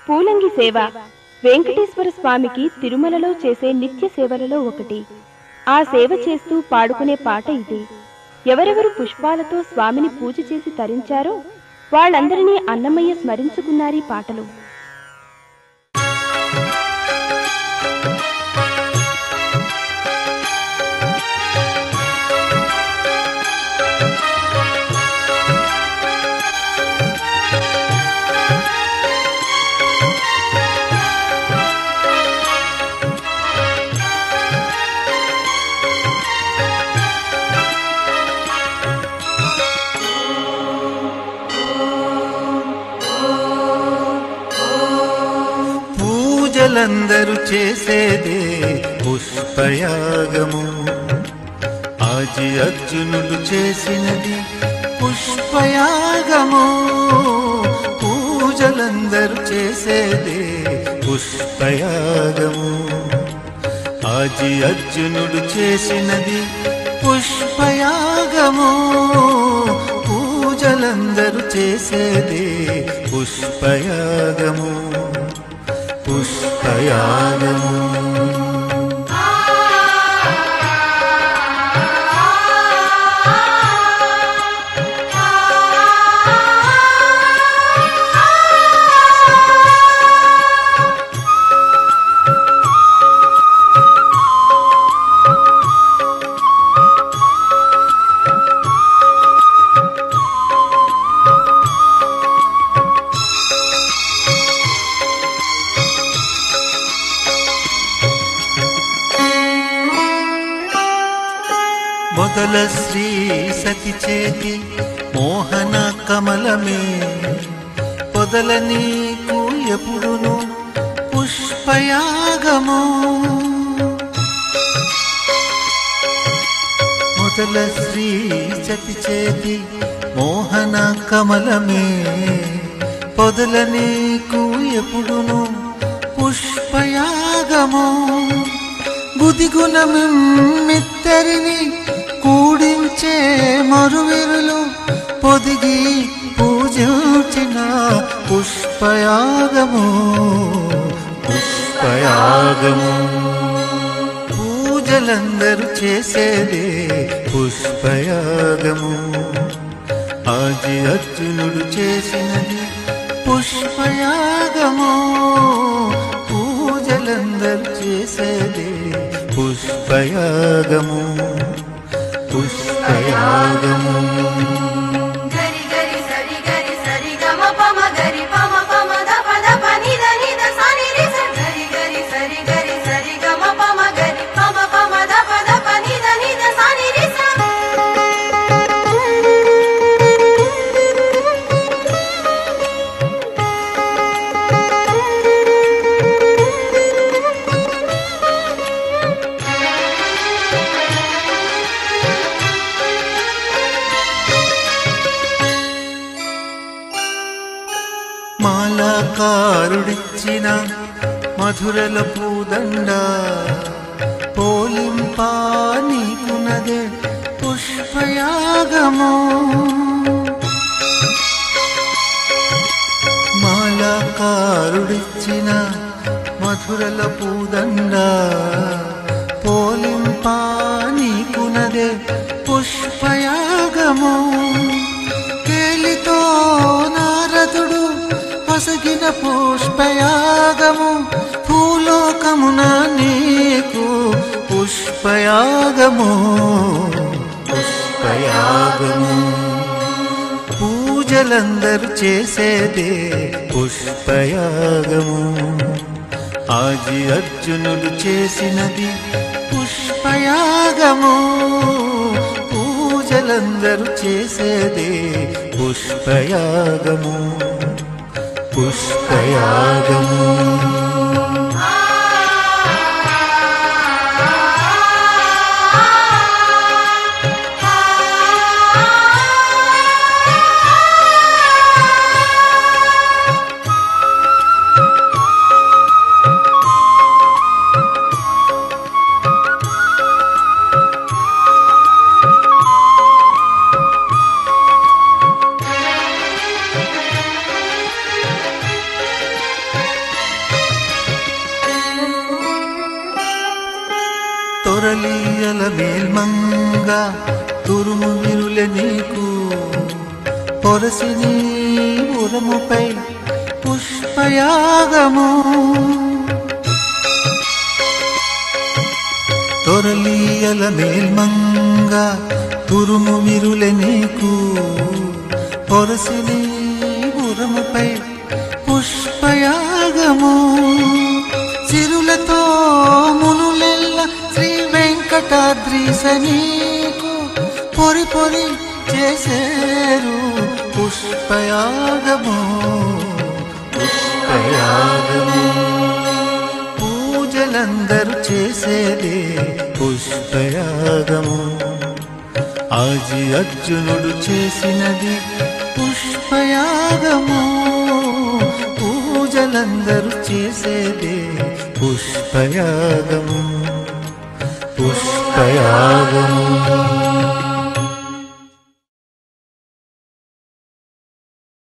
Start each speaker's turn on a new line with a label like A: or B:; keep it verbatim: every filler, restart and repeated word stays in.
A: పూలంగి సేవ వెంకటేశ్వర స్వామికి తిరుమలలో చేసే నిత్య సేవలలో ఒకటి. ఆ సేవ చేస్తూ పాడుకునే పాట ఇదే. ఎవరెవరు పుష్పాలతో స్వామిని పూజ చేసి తరించారో వాళ్ళందరినీ అన్నమయ్య స్మరించుకున్నారీ పాటలు.
B: పూజలందరూ చేసేదే పుష్పయాగము. ఆజి అర్జునుడు చేసినది పుష్పయాగము. పూజలందరూ చేసేదే పుష్పయాగము. ఆజి అర్జునుడు చేసినది పుష్పయాగము. పూజలందరూ చేసేదే పుష్పయాగము. పుష్పయాగము. మొదల శ్రీ సతి చేతి మోహన కమలమే పొదల నీకు ఎప్పుడును పుష్పయాగము. మొదల శ్రీ సతి చేతి మోహన కమలమే పొదల నీకు ఎప్పుడును పుష్పయాగము. బుధిగుణమిత్తరిని కూడించే మరువిరులు పొదిగి పూజించిన పుష్పయాగము. పుష్పయాగము. పూజలందరూ చేసేదే పుష్పయాగము. ఆజి అర్జునుడు చేసినది పుష్పయాగము. పూజలందరూ చేసేదే పుష్పయాగము. పుష్పయాగము.
C: గరి గరి సరి గరి సరి గమ పమ గరి పమ పమ ద పద పని ద ని ద సని రి స గరి గరి సరి గరి సరి గమ పమ గరి పమ పమ ద పద పని ద ని ద సని రి స.
B: మాలాకారుడిచ్చిన మధురల పూదండ పోలింపా నీకునదే పుష్పయాగము. మాలాకారుడిచ్చిన మధురల పూదండ పోలింపా నీకునదే పుష్పయాగము. కేలితో నారదుడు పసగిన పుష్పయాగము. భూలోకమున నీకు పుష్పయాగము. పుష్పయాగము. పూజలందరూ చేసేదే పుష్పయాగము. ఆజి అర్జునుడు చేసినది పుష్పయాగము. పూజలందరూ చేసేదే పుష్పయాగము. పుష్పయాగము. తొరలీయల మేల్మంగ తురుము విరులె నీకు పొరసి నీ ఉరముపై పుష్పయాగము తొరలీయల మేల్మంగ తురుము విరులె నీకు పొరసి నీ ఉరముపై పుష్పయాగము చిరులతో మునులెల్ల శ్రీ వెంకటాద్రీశ నీకు పొరి పొరి చేసేరు పుష్పయాగము పుష్పయాగము పూజలందరూ చేసేదే పుష్పయాగము ఆజి అర్జునుడు చేసినది పుష్పయాగము పూజలందరూ చేసేదే పుష్పయాగము పుష్పయాగము